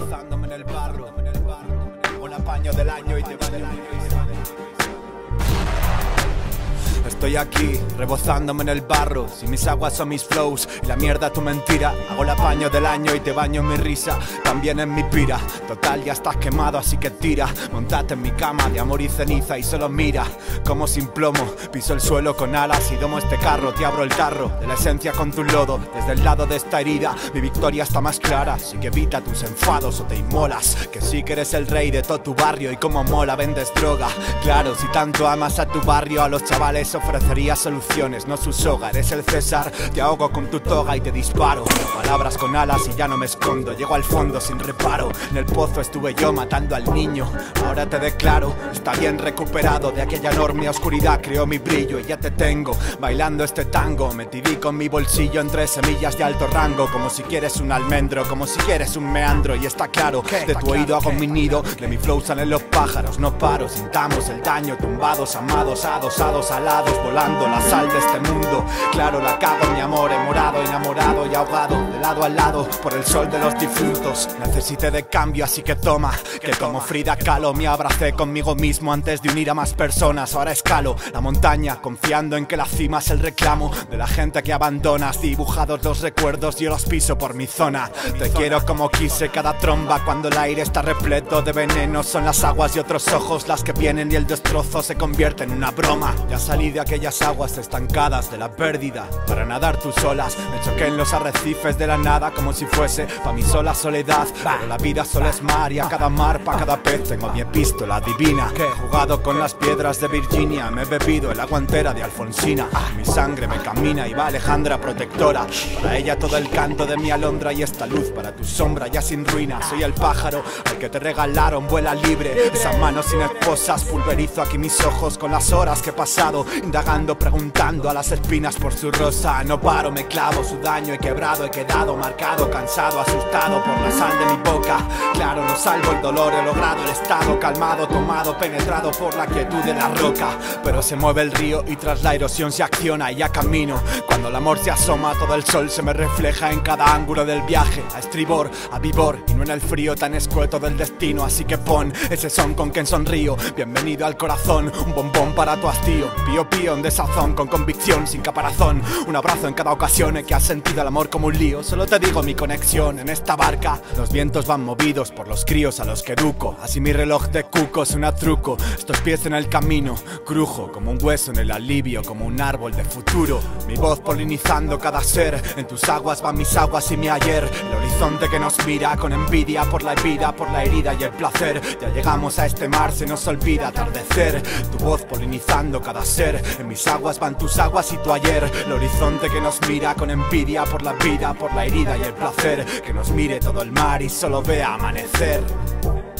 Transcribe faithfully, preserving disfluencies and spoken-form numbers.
rebozándome en el barro. Un apaño del año y te baño mi risa. Estoy aquí, rebozándome en el barro. Si mis aguas son mis flows y la mierda tu mentira, hago el apaño del año y te baño en mi risa. También en mi pira, total ya estás quemado así que tira. Montate en mi cama de amor y ceniza y solo mira como sin plomo piso el suelo con alas y domo este carro. Te abro el tarro de la esencia con tu lodo. Desde el lado de esta herida mi victoria está más clara. Así que evita tus enfados o te inmolas, que sí que eres el rey de todo tu barrio. Y como mola vendes droga. Claro, si tanto amas a tu barrio, a los chavales ofrecería soluciones, no su soga. Eres el César, te ahogo con tu toga y te disparo. Palabras con alas y ya no me escondo. Llego al fondo sin reparo. En el pozo estuve yo matando al niño. Ahora te declaro, está bien recuperado. De aquella enorme oscuridad creó mi brillo y ya te tengo bailando este tango. Metidí con mi bolsillo entre semillas de alto rango. Como si quieres un almendro, como si quieres un meandro. Y está claro, de tu oído hago mi nido. De mi flow salen los pájaros, no paro. Sintamos el daño, tumbados, amados, adosados, alados, volando la sal de este mundo. Claro, la cago mi amor, he morado, enamorado y ahogado de lado a lado por el sol de los difuntos. Necesité de cambio, así que toma, que como Frida Kahlo me abracé conmigo mismo antes de unir a más personas. Ahora escalo la montaña confiando en que la cima es el reclamo de la gente que abandonas. Dibujados los recuerdos yo los piso por mi zona. Te quiero como quise cada tromba cuando el aire está repleto de veneno. Son las aguas y otros ojos las que vienen y el destrozo se convierte en una broma. Ya salí de aquellas aguas estancadas de la pérdida para nadar tus olas. Me choqué en los arrecifes de la nada como si fuese pa' mi sola soledad. Pero la vida solo es mar y a cada mar, pa' cada pez tengo mi epístola divina. Que he jugado con las piedras de Virginia, me he bebido el agua entera de Alfonsina. Mi sangre me camina y va Alejandra protectora. Para ella todo el canto de mi alondra y esta luz para tu sombra ya sin ruina. Soy el pájaro al que te regalaron, vuela libre. Esas manos sin esposas, pulverizo aquí mis ojos con las horas que he pasado indagando, preguntando a las espinas por su rosa. No paro, me clavo, su daño he quebrado, he quedado marcado, cansado, asustado por la sal de mi boca. Claro, no salvo el dolor, he logrado el estado calmado, tomado, penetrado por la quietud de la roca. Pero se mueve el río y tras la erosión se acciona y ya camino. Cuando el amor se asoma, todo el sol se me refleja en cada ángulo del viaje. A estribor, a vivor y no en el frío tan escueto del destino. Así que pon ese son con quien sonrío. Bienvenido al corazón, un bombón para tu hastío. Pío pío de sazón, con convicción, sin caparazón. Un abrazo en cada ocasión en que has sentido el amor como un lío. Solo te digo mi conexión en esta barca. Los vientos van movidos por los críos a los que educo. Así mi reloj de cuco suena truco. Estos pies en el camino, crujo como un hueso en el alivio, como un árbol de futuro. Mi voz polinizando cada ser. En tus aguas van mis aguas y mi ayer. El horizonte que nos mira con envidia por la vida, por la herida y el placer. Ya llegamos a este mar, se nos olvida atardecer. Tu voz polinizando cada ser. En mis aguas van tus aguas y tu ayer. El horizonte que nos mira con envidia por la vida, por la herida y el placer. Que nos mire todo el mar y solo vea amanecer.